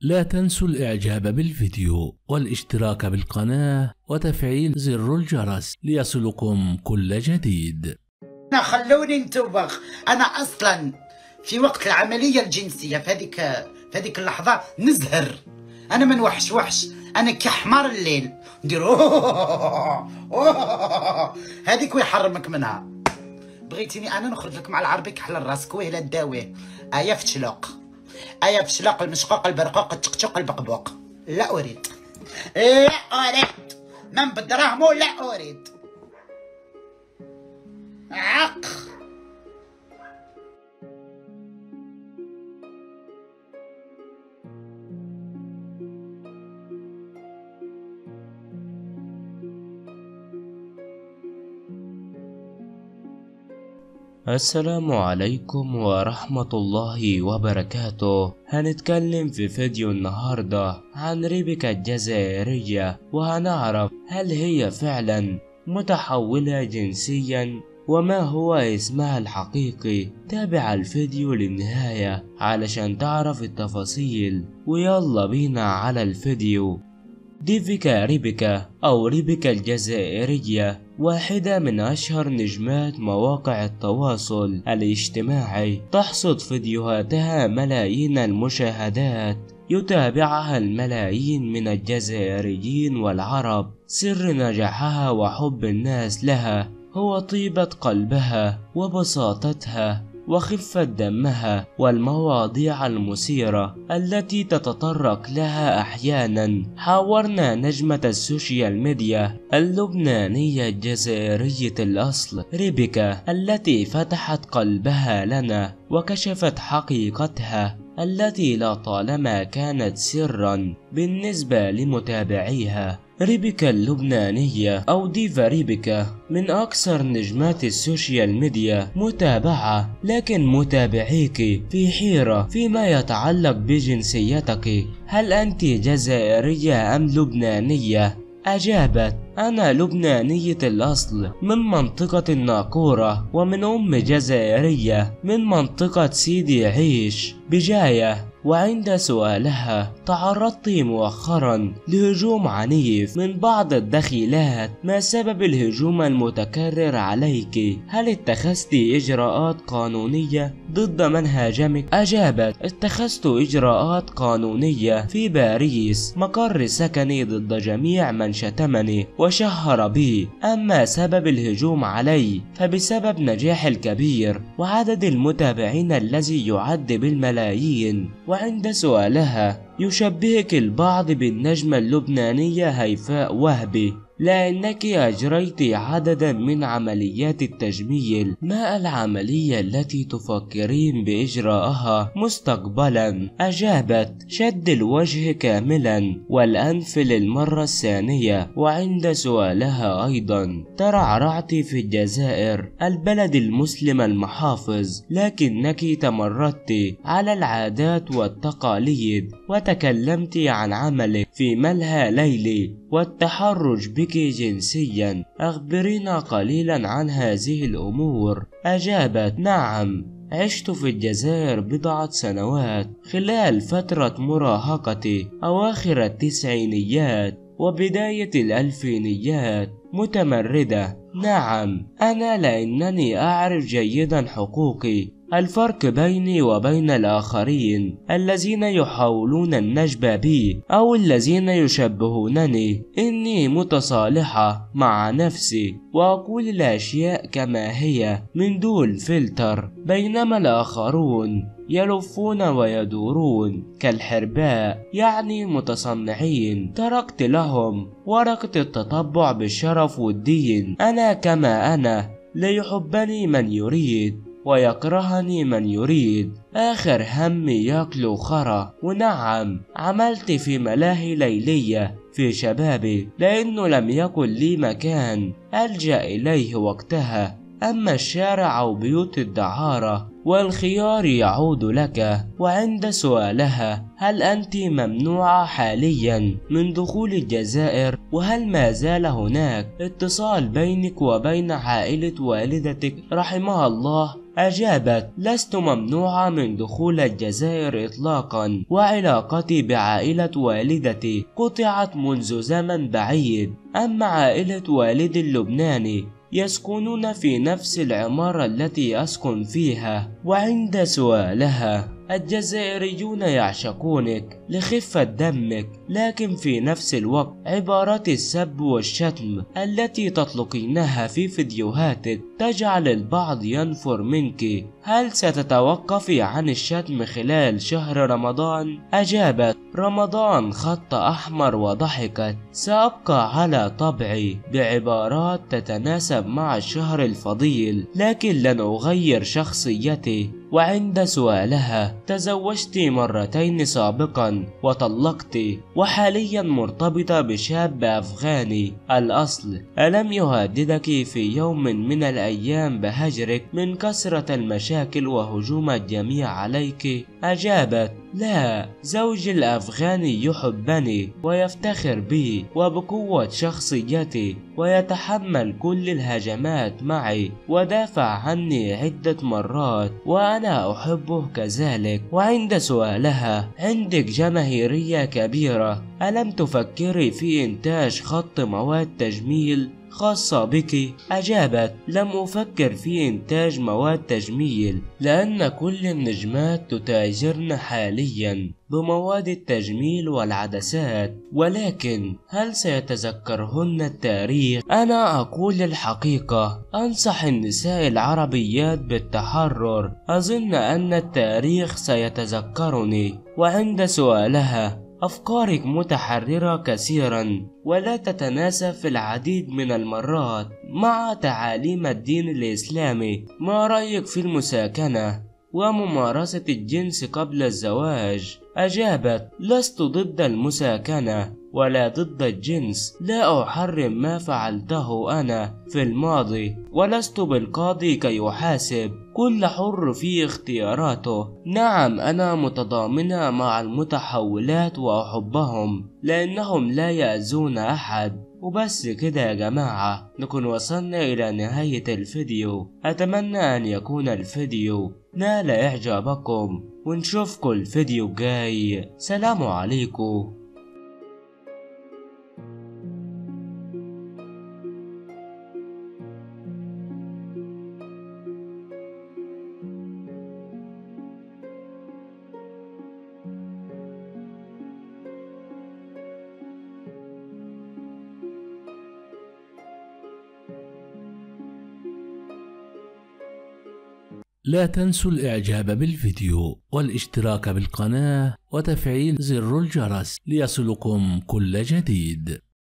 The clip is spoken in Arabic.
لا تنسوا الإعجاب بالفيديو والاشتراك بالقناة وتفعيل زر الجرس ليصلكم كل جديد. خلوني انتبخ. أنا أصلا في وقت العملية الجنسية في هذيك اللحظة نزهر. أنا من وحش أنا كحمار الليل ندير هذيك ويحرمك منها. بغيتيني أنا نخرج لك مع العربي كحل راسك ويلا داويه. آية فتشلق المشقوق البرقوق التقتق البقبوق. لا أريد من بالدراهم لا أريد عق. السلام عليكم ورحمة الله وبركاته. هنتكلم في فيديو النهاردة عن ريبيكا الجزائرية، وهنعرف هل هي فعلا متحولة جنسيا وما هو اسمها الحقيقي. تابع الفيديو للنهاية علشان تعرف التفاصيل، ويلا بينا على الفيديو. ديفيكا ريبيكا أو ريبيكا الجزائرية واحدة من أشهر نجمات مواقع التواصل الاجتماعي، تحصد فيديوهاتها ملايين المشاهدات، يتابعها الملايين من الجزائريين والعرب. سر نجاحها وحب الناس لها هو طيبة قلبها وبساطتها وخفة دمها والمواضيع المثيرة التي تتطرق لها أحيانا. حاورنا نجمة السوشيال ميديا اللبنانية الجزائرية الأصل ريبيكا التي فتحت قلبها لنا وكشفت حقيقتها التي لطالما كانت سرا بالنسبة لمتابعيها. ريبيكا اللبنانية أو ديفا ريبيكا من أكثر نجمات السوشيال ميديا متابعة، لكن متابعيك في حيرة فيما يتعلق بجنسيتك. هل أنت جزائرية أم لبنانية؟ أجابت: أنا لبنانية الأصل من منطقة الناقورة، ومن أم جزائرية من منطقة سيدي عيش بجاية. وعند سؤالها: تعرضت مؤخرا لهجوم عنيف من بعض الدخيلات، ما سبب الهجوم المتكرر عليك؟ هل اتخذت إجراءات قانونية ضد من هاجمك؟ أجابت: اتخذت إجراءات قانونية في باريس مقر سكني ضد جميع من شتمني وشهر بي. أما سبب الهجوم علي فبسبب نجاحي الكبير وعدد المتابعين الذي يعد بالملايين. وعند سؤالها: يشبهك البعض بالنجمة اللبنانية هيفاء وهبي لأنك أجريت عددا من عمليات التجميل، ما العملية التي تفكرين بإجراءها مستقبلا؟ أجابت: شد الوجه كاملا والأنف للمرة الثانية. وعند سؤالها أيضا: ترعرعت في الجزائر البلد المسلم المحافظ، لكنك تمردت على العادات والتقاليد وتكلمت عن عملك في ملهى ليلي والتحرش بك جنسيا، أخبرينا قليلا عن هذه الأمور. أجابت: نعم، عشت في الجزائر بضعة سنوات خلال فترة مراهقتي أواخر التسعينيات وبداية الألفينيات. متمردة: نعم، أنا لأنني أعرف جيدا حقوقي، الفرق بيني وبين الآخرين الذين يحاولون النجب بي أو الذين يشبهونني إني متصالحة مع نفسي وأقول الأشياء كما هي من دون فلتر، بينما الآخرون يلفون ويدورون كالحرباء، يعني متصنعين. تركت لهم ورقة التطبع بالشرف والدين. أنا كما أنا، لا يحبني من يريد ويكرهني من يريد، آخر همي ياكلوا خرا. ونعم، عملت في ملاهي ليلية في شبابي لأنه لم يكن لي مكان ألجأ إليه وقتها. أما الشارع أو بيوت الدعارة والخيار يعود لك. وعند سؤالها هل أنت ممنوعة حاليا من دخول الجزائر، وهل ما زال هناك اتصال بينك وبين عائلة والدتك رحمها الله، أجابت: لست ممنوعة من دخول الجزائر إطلاقا، وعلاقتي بعائلة والدتي قطعت منذ زمن بعيد. أما عائلة والدي اللبناني يسكنون في نفس العمارة التي أسكن فيها. وعند سؤالها الجزائريون يعشقونك لخفة دمك، لكن في نفس الوقت عبارات السب والشتم التي تطلقينها في فيديوهاتك تجعل البعض ينفر منك. هل ستتوقفي عن الشتم خلال شهر رمضان؟ أجابت: رمضان خط أحمر، وضحكت: سأبقى على طبعي بعبارات تتناسب مع الشهر الفضيل، لكن لن أغير شخصيتي. وعند سؤالها تزوجت مرتين سابقا وطلقت، وحاليا مرتبطة بشاب أفغاني الأصل، ألم يهددك في يوم من الأيام بهجرك من كثرة المشاكل وهجوم الجميع عليك؟ أجابت: لا، زوجي الأفغاني يحبني ويفتخر بي وبقوة شخصيتي، ويتحمل كل الهجمات معي ودافع عني عدة مرات، وأنا أحبه كذلك. وعند سؤالها عندك جماهيرية كبيرة، ألم تفكري في إنتاج خط مواد تجميل خاصة بك؟ أجابت: لم أفكر في إنتاج مواد تجميل، لأن كل النجمات تتاجرن حاليا بمواد التجميل والعدسات، ولكن هل سيتذكرهن التاريخ؟ أنا أقول الحقيقة، أنصح النساء العربيات بالتحرر، أظن أن التاريخ سيتذكرني. وعند سؤالها أفكارك متحررة كثيرا ولا تتناسب في العديد من المرات مع تعاليم الدين الإسلامي، ما رأيك في المساكنة وممارسة الجنس قبل الزواج؟ أجابت: لست ضد المساكنة ولا ضد الجنس، لا أحرم ما فعلته أنا في الماضي، ولست بالقاضي كي يحاسب، كل حر في اختياراته. نعم، أنا متضامنة مع المتحولات وأحبهم لأنهم لا يأذون أحد. وبس كده يا جماعة، نكون وصلنا إلى نهاية الفيديو. أتمنى أن يكون الفيديو نال إعجابكم، ونشوفكم الفيديو الجاي. سلام عليكم. لا تنسوا الإعجاب بالفيديو والاشتراك بالقناة وتفعيل زر الجرس ليصلكم كل جديد.